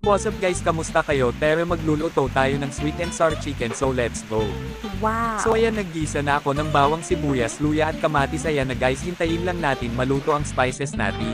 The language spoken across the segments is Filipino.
What's up guys, kamusta kayo? Pero magluluto tayo ng sweet and sour chicken, so let's go. Wow! So ayan, naggisa na ako ng bawang, sibuyas, luya at kamatis. Ayan na guys, hintayin lang natin maluto ang spices natin.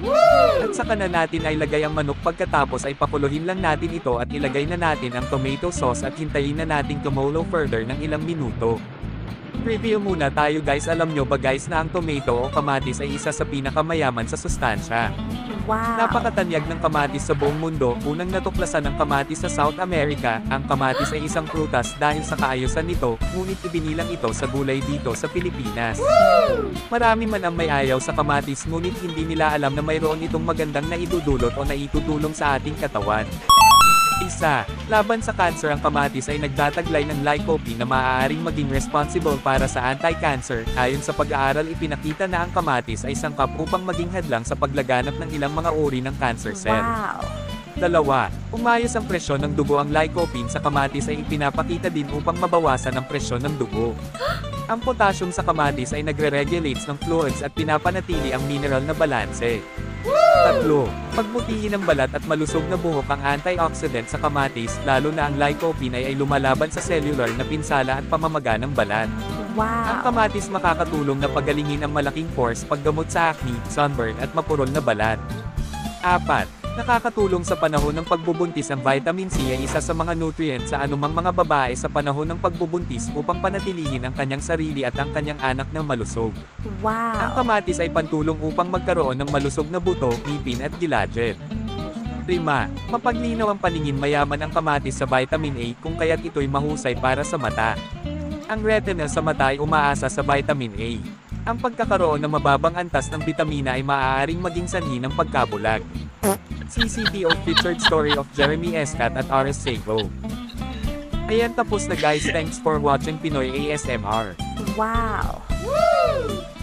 At saka na natin ay lagay ang manok, pagkatapos ay pakuluhin lang natin ito at ilagay na natin ang tomato sauce at hintayin na natin kumulo further ng ilang minuto. Review muna tayo guys, alam nyo ba guys na ang tomato o kamatis ay isa sa pinakamayaman sa sustansya. Wow! Napakatanyag ng kamatis sa buong mundo. Unang natuklasan ng kamatis sa South America. Ang kamatis ay isang prutas dahil sa kaayusan nito, ngunit ibinilang ito sa gulay dito sa Pilipinas. Marami man ang may ayaw sa kamatis, ngunit hindi nila alam na mayroon itong magandang naidudulot o naitutulong sa ating katawan. Isa, laban sa cancer. Ang kamatis ay nagtataglay ng lycopene na maaaring maging responsible para sa anti-cancer. Ayon sa pag-aaral, ipinakita na ang kamatis ay sangkap upang maging hadlang sa paglaganap ng ilang mga uri ng cancer cell. Wow! Dalawa, umayos ang presyon ng dugo. Ang lycopene sa kamatis ay ipinapakita din upang mabawasan ang presyon ng dugo. Ang potassium sa kamatis ay nagre-regulates ng fluids at pinapanatili ang mineral na balanse. Tatlo, pagbutihin ng balat at malusog na buhok. Ang antioxidant sa kamatis, lalo na ang lycopene ay lumalaban sa cellular na pinsala at pamamaga ng balat. Ang Wow! kamatis makakatulong na pagalingin ang malaking pores, paggamot sa acne, sunburn at mapurol na balat. Apat, nakakatulong sa panahon ng pagbubuntis. Ang vitamin C ay isa sa mga nutrients sa anumang mga babae sa panahon ng pagbubuntis upang panatilihin ang kanyang sarili at ang kanyang anak na malusog. Ang Wow! kamatis ay pantulong upang magkaroon ng malusog na buto, ngipin at gilagid. 5. Mapaglinaw ang paningin. Mayaman ang kamatis sa vitamin A, kung kaya't ito'y mahusay para sa mata. Ang retina sa mata ay umaasa sa vitamin A. Ang pagkakaroon ng mababang antas ng bitamina ay maaaring maging sanhi ng pagkabulag. CCTO featured story of Jeremy Escat at Ares Sego. Ayan, tapos na guys, thanks for watching Pinoy ASMR. Wow!